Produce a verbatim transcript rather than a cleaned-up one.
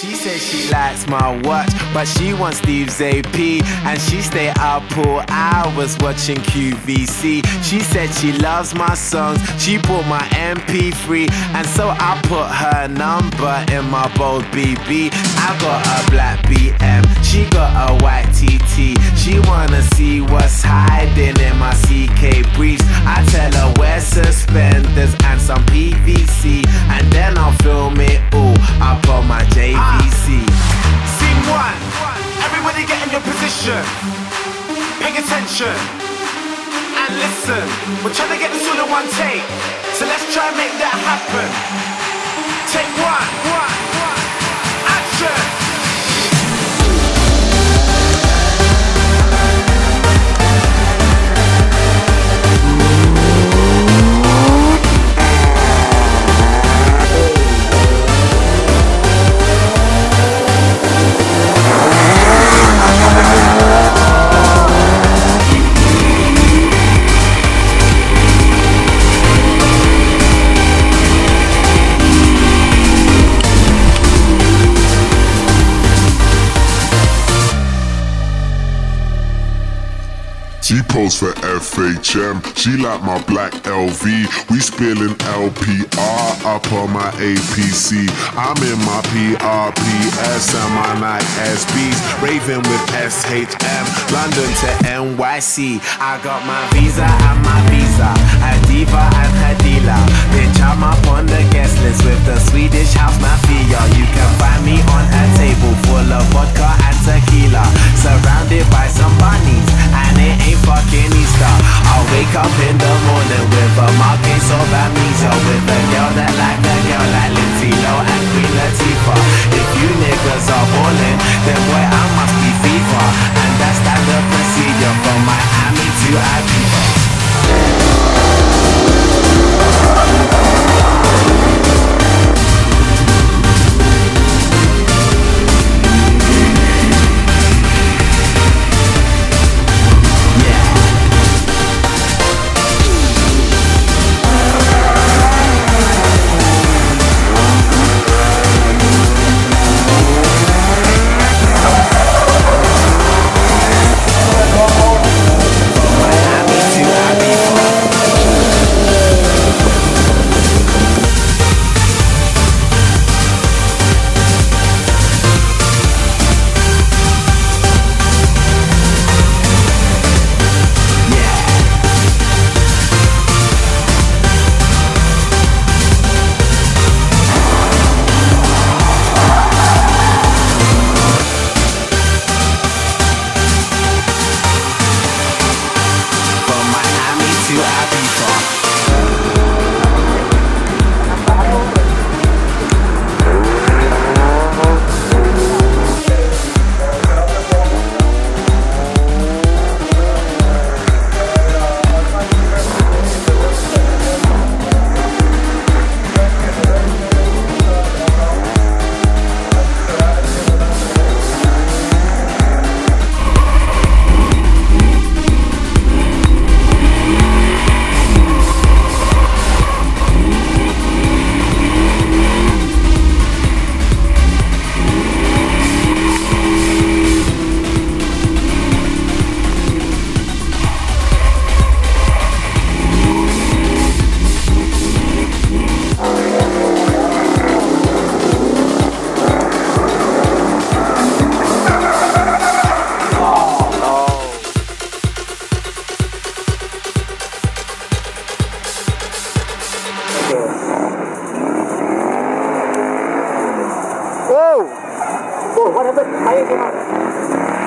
She said she likes my watch, but she wants Steve's A P, and she stay up all hours watching Q V C. She said she loves my songs, she bought my M P three, and so I put her number in my bold B B. I got a black B M, she got a white T T. She wanna see what's hiding in my C K briefs. I tell her wear suspenders and some P V C, and then I'll film it all up on my J V C. Scene one, everybody get in your position. Pay attention and listen. We're trying to get this all in one take, so let's try and make that happen. Take one, one, one, action. She posed for F H M, she like my black L V. We spilling L P R up on my A P C. I'm in my P R P S and my Nike S Bs, raving with S H M, London to N Y C. I got my visa and my visa, Adiva and Hadila. Bitch, I'm up on the guest list with the Swedish house mafia. You can find me on a table full of vodka and tequila, surrounded by some bunnies, and it ain't fucking Easter. I'll wake up in the morning with a mild case of amnesia, with a girl that like a girl like Lindsay Lowe and Queen Latifah. If you niggas are ballin', then boy I must be FIFA, and that's standard procedure from Miami to Ibiza. Whoa! Whoa, what happened? Fire came out.